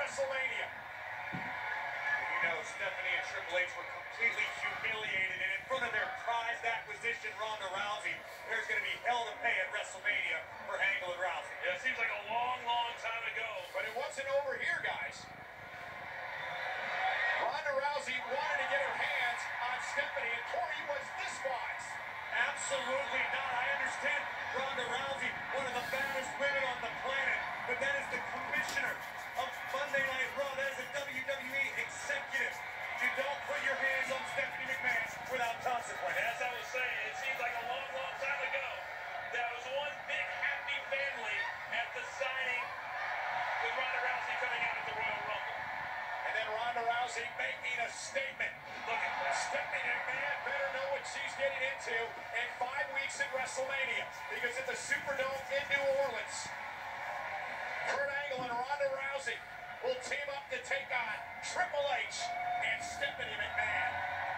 WrestleMania. You know, Stephanie and Triple H were completely humiliated, and in front of their prized acquisition, Ronda Rousey, there's going to be hell to pay at WrestleMania for Angle and Rousey. Yeah, it seems like a long, long time ago. But it wasn't over here, guys. Ronda Rousey wanted to get her hands on Stephanie, and Corey was this wise. Absolutely not. I understand Ronda Rousey, one of the baddest women on the planet, but that is the commissioner of Monday Night Raw. That is a WWE executive. You don't put your hands on Stephanie McMahon without consequence. As I was saying, it seems like a long, long time ago. There was one big happy family at the signing with Ronda Rousey coming out at the Royal Rumble. And then Ronda Rousey making a statement. Look at that. Stephanie McMahon better know what she's getting into in 5 weeks at WrestleMania, because at the Superdome in New Orleans, Kurt Angle and Ronda Rousey will team up to take on Triple H and Stephanie McMahon.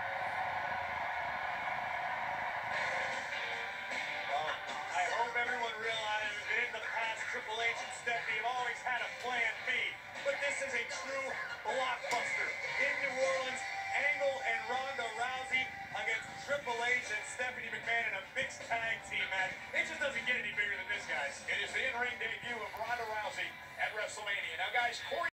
Well, I hope everyone realizes that in the past, Triple H and Stephanie have always had a plan B, but this is a true blockbuster. In New Orleans, Angle and Ronda Rousey against Triple H and Stephanie McMahon in a mixed tag team match. It just doesn't get any bigger than this, guys. It is the in-ring debut of Ronda Rousey at WrestleMania. Now, guys, Corey